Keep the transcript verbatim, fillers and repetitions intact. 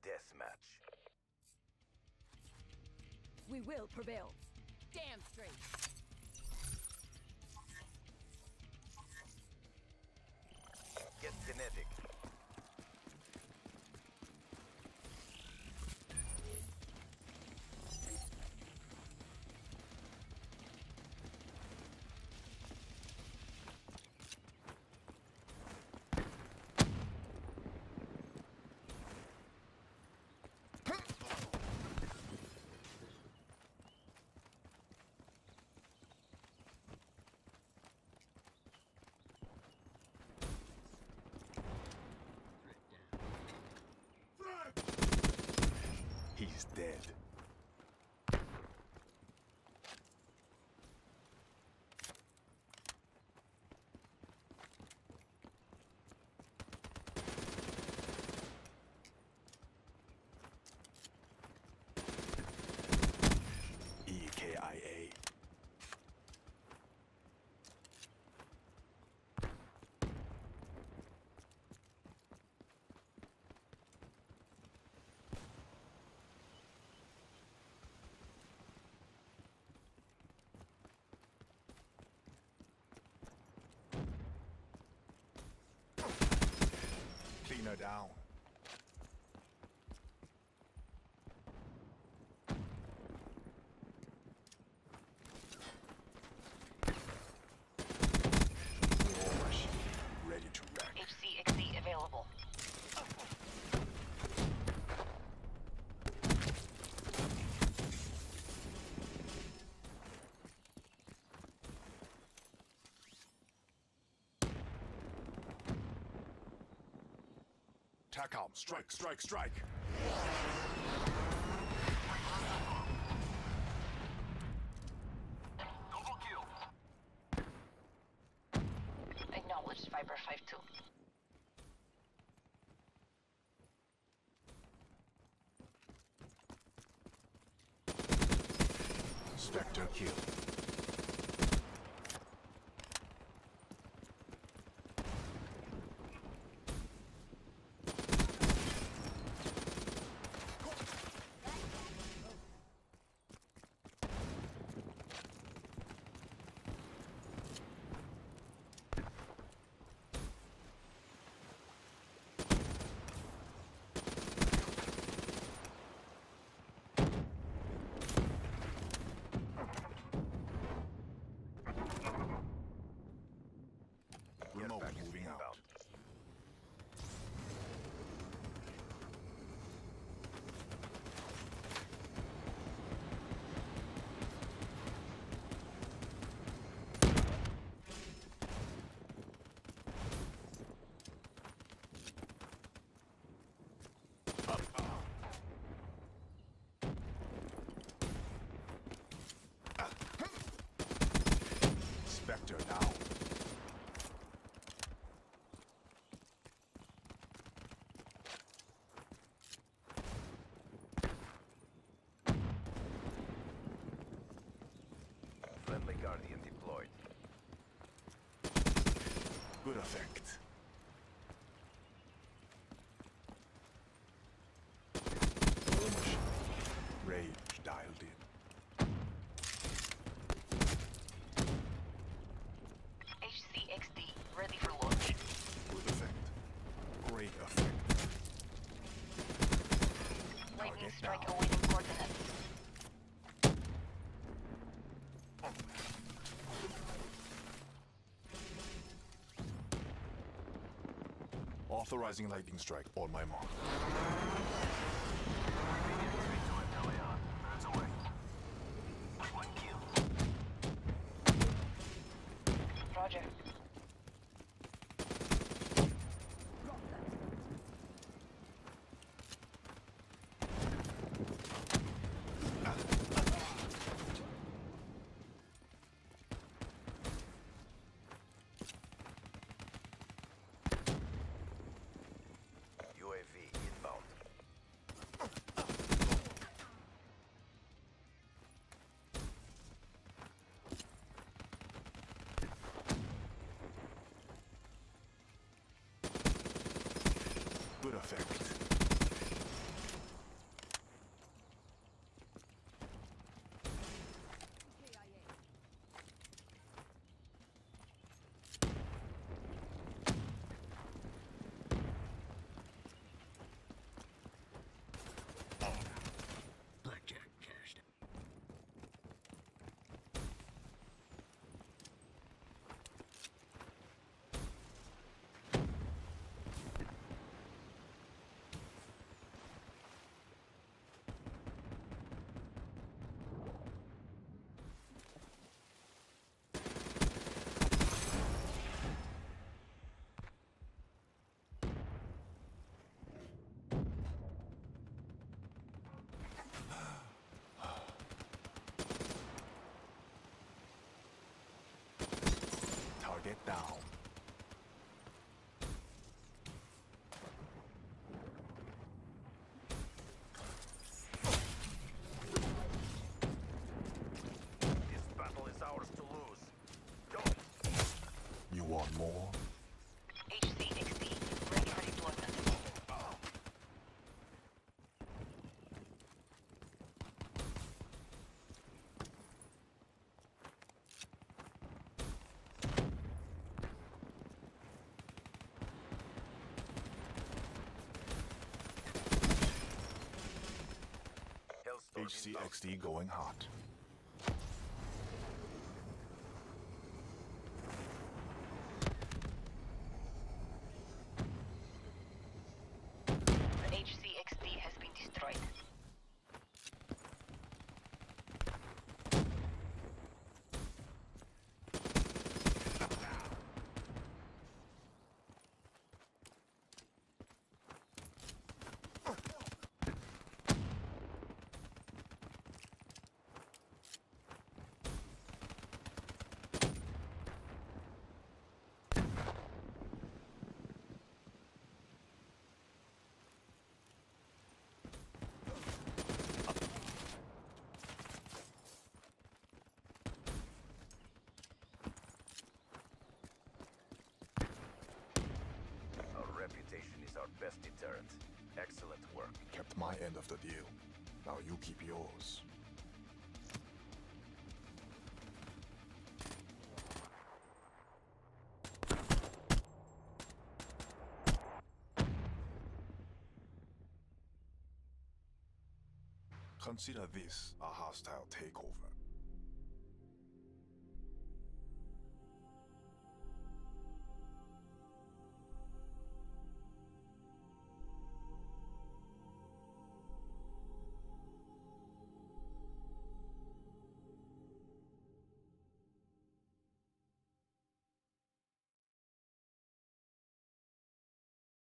deathmatch. We will prevail. Damn straight. Get kinetic. He's dead. E K I A. Cleaner down. War machine ready to wreck. H C X D available. TACOM, strike, strike, strike. Double kill. Acknowledged Viper five two. Spectre kill. Remote moving out. Spectre down. Friendly Guardian deployed. Good effect. War machine. Rage dialed in. H C X D ready for launch. Good effect. Great effect. Lightning Target strike down. awaiting coordinates. Authorizing lightning strike on my mark. Roger. U A V inbound. Good effect. down. This battle is ours to lose. Go! You want more? H C X D ready for deployment. Hellstorm H C inbound. X D going hot. The H C X D has been destroyed. Our reputation is our best deterrent. Excellent work. Kept my end of the deal. Now you keep yours. Consider this a hostile takeover.